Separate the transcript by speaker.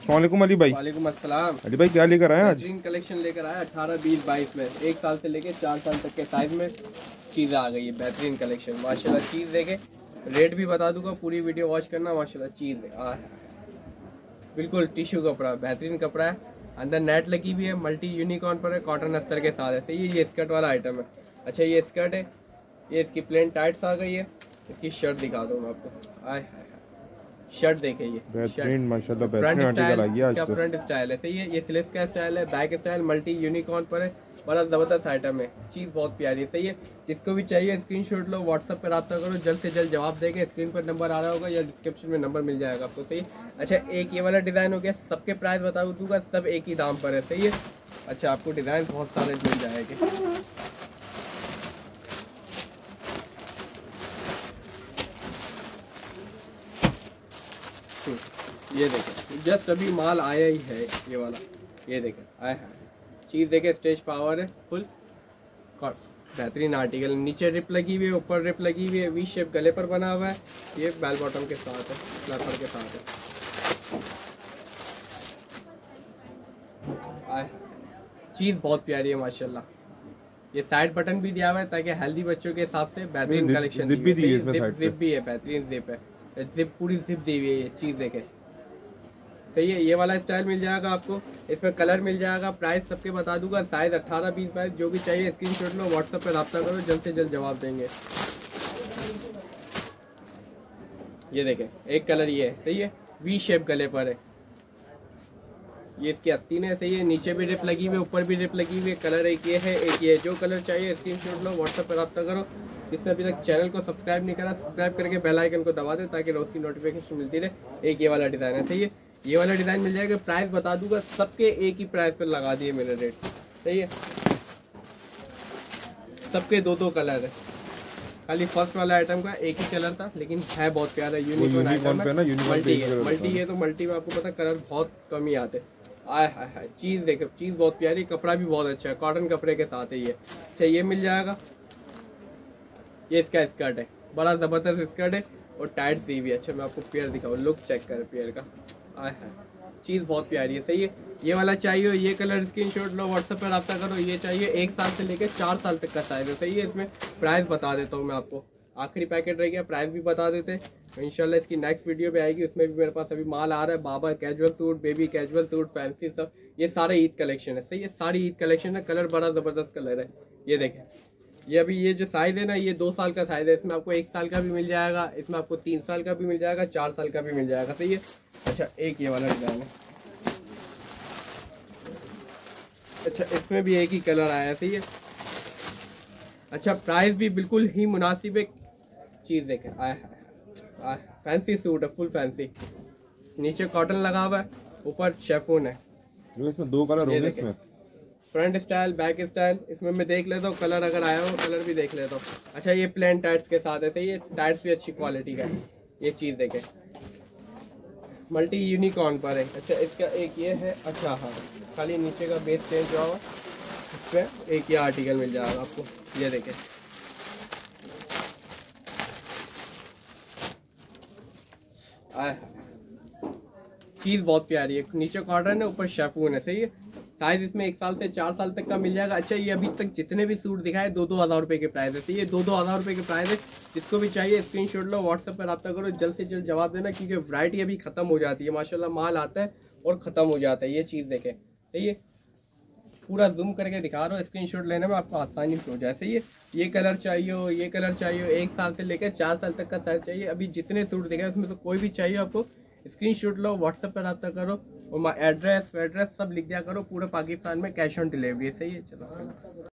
Speaker 1: अस्सलाम वालेकुम अली भाई।
Speaker 2: वालेकुम अस्सलाम।
Speaker 1: अली भाई क्या लेकर आए आज?
Speaker 2: बेहतरीन कलेक्शन लेकर आया 18, 20, 22 में 1 साल से लेके 4 साल तक के साइज में चीज़ें आ गई है। बेहतरीन कलेक्शन माशाल्लाह। चीज़ देखे, रेट भी बता दूंगा, पूरी वीडियो वॉच करना। माशाल्लाह चीज़ बिल्कुल टिश्यू कपड़ा, बेहतरीन कपड़ा है। अंदर नेट लगी हुई है, मल्टी यूनिकॉर्न पर है, कॉटन अस्तर के साथ है। सही है, ये स्कर्ट वाला आइटम है। अच्छा ये स्कर्ट है, ये इसकी प्लेन टाइट्स आ गई है। इसकी शर्ट दिखा दूँ मैं आपको। आय शर्ट देखे, ये
Speaker 1: बेहतरीन माशाल्लाह बेहतरीन आर्टिकल आई है आज तो।
Speaker 2: फ्रंट स्टाइल है। सही है, ये स्लीव्स का स्टाइल है, बैक स्टाइल मल्टी यूनिकॉर्न पर है। बड़ा ज़बरदस्त आइटम है, चीज़ बहुत प्यारी है। सही है, जिसको भी चाहिए स्क्रीनशॉट लो, व्हाट्सएप पर रब्ता करो, जल्द से जल्द जवाब देंगे। स्क्रीन पर नंबर आ रहा होगा या डिस्क्रिप्शन में नंबर मिल जाएगा आपको। सही है। अच्छा एक ये वाला डिज़ाइन हो गया, सबके प्राइस बता दूंगा, सब एक ही दाम पर है। सही है। अच्छा आपको डिज़ाइन बहुत सारे मिल जाएंगे। ये देखें, जस्ट अभी माल आया ही है ये वाला। ये देखें आया है, चीज़ देखें, स्टेज पावर है फुल, बेहतरीन आर्टिकल। नीचे रिप लगी हुई है, ऊपर रिप लगी हुई है, वी शेप गले पर बना हुआ है। ये बेल बॉटम के साथ है, स्लैपर के साथ है। चीज़ बहुत प्यारी है माशाल्लाह। ये साइड बटन भी दिया हुआ है ताकि हेल्दी बच्चों के हिसाब से बेहतरीन कलेक्शन। जिप भी है, बेहतरीन जिप है, जिप पूरी जिप दी हुई है। ये चीज़ देखें, सही है। ये वाला स्टाइल मिल जाएगा आपको, इसमें कलर मिल जाएगा। प्राइस सबके बता दूंगा, साइज 18, 20, 22, जो भी चाहिए स्क्रीनशॉट लो, व्हाट्सएप पे रब्ता करो, जल्द से जल्द जवाब देंगे। ये देखें, एक कलर ये है। सही है, वी शेप गले पर है। ये इसकी आस्तीन है। सही है, नीचे भी रिप लगी हुई है, ऊपर भी रिप लगी हुई है। कलर एक ये है, एक ये है। जो कलर चाहिए स्क्रीनशॉट लो, व्हाट्सएप पर रब्ता करो। जिसने अभी तक चैनल को सब्सक्राइब नहीं करा, सब्सक्राइब करके बेल आइकन को दबा दे ताकि रोज़ की नोटिफिकेशन मिलती रहे। एक ये वाला डिज़ाइन है। सही है, ये वाला डिज़ाइन मिल जाएगा। प्राइस बता दूंगा, सबके एक ही प्राइस पर लगा दिए मैंने रेट। सही है, सबके दो दो कलर है। खाली फर्स्ट वाला आइटम का एक ही कलर था, लेकिन है बहुत प्यारा। यूनिकॉर्न आइटम है, मल्टी है। मल्टी है तो मल्टी में आपको पता कलर बहुत कम ही आते। आय हाय हाय, चीज़ देखो, चीज़ बहुत प्यारी, कपड़ा भी बहुत अच्छा है, कॉटन कपड़े के साथ है ये। अच्छा ये मिल जाएगा, ये इसका स्कर्ट है, बड़ा ज़बरदस्त स्कर्ट है और टाइट सी भी है। अच्छा मैं आपको पेयर दिखाऊँ, लुक चेक कर पेयर का। आय है, चीज़ बहुत प्यारी है। सही है, ये वाला चाहिए, ये कलर स्क्रीनशॉट लो, व्हाट्सएप पर रब्ता करो। ये चाहिए 1 साल से लेकर 4 साल तक का साइज है। सही है, इसमें प्राइस बता देता हूँ मैं आपको, आखिरी पैकेट रह गया, प्राइस भी बता देते हैं। तो इंशाल्लाह इसकी नेक्स्ट वीडियो पे आएगी, उसमें भी मेरे पास अभी माल आ रहा है। बाबा casual suit, baby casual suit, fancy सब, ये सारे ईद कलेक्शन है। सही है, सारी ईद कलेक्शन है। कलर बड़ा ज़बरदस्त कलर है। ये देखें, ये अभी ये जो साइज़ है ना, ये 2 साल का साइज़ है। इसमें आपको 1 साल का भी मिल जाएगा, इसमें आपको 3 साल का भी मिल जाएगा, 4 साल का भी मिल जाएगा। सही है। अच्छा एक ये वाला डिज़ाइन है। अच्छा इसमें भी एक ही कलर आया है। सही है। अच्छा प्राइस भी बिल्कुल ही मुनासिब है। चीज़ देखें, आया फैंसी सूट है, फुल फैंसी। नीचे कॉटन लगा हुआ है, ऊपर शेफून है।
Speaker 1: इसमें 2 कलर होंगे, इसमें
Speaker 2: फ्रंट स्टाइल, बैक स्टाइल। इसमें मैं देख लेता हूँ कलर, अगर आया हो कलर भी देख लेता हूँ। अच्छा ये प्लेन टाइट्स के साथ है। सही है, टाइट्स भी अच्छी क्वालिटी का है। ये चीज़ देखें, मल्टी यूनिकॉर्न पर है। अच्छा इसका एक ये है। अच्छा हाँ, खाली नीचे का बेस चेंज हुआ हुआ, इस पर एक ये आर्टिकल मिल जाएगा आपको। ये देखें, चीज़ बहुत प्यारी है। नीचे कॉटन है, ऊपर शेफून है। सही है, साइज इसमें 1 साल से 4 साल तक का मिल जाएगा। अच्छा ये अभी तक जितने भी सूट दिखाए 2-2 हज़ार रुपये के प्राइस है। सही है, 2-2 हज़ार रुपये के प्राइस है। जिसको भी चाहिए स्क्रीनशॉट लो, व्हाट्सएप पर रब्ता करो, जल्द से जल्द जवाब देना, क्योंकि वैरायटी अभी ख़त्म हो जाती है। माशाल्लाह माल आता है और ख़त्म हो जाता है। ये चीज़ देखें, सही है, पूरा जूम करके दिखा रहा हूँ, स्क्रीनशॉट लेने में आपको आसानी से हो जाए। सही है, ये कलर चाहिए हो, ये कलर चाहिए हो, 1 साल से लेकर 4 साल तक का साइज चाहिए। अभी जितने सूट दिखाए उसमें से कोई भी चाहिए आपको, स्क्रीनशॉट लो, व्हाट्सएप पर रब्ता करो और एड्रेस सब लिख दिया करो। पूरे पाकिस्तान में कैश ऑन डिलीवरी है। सही है, चलो।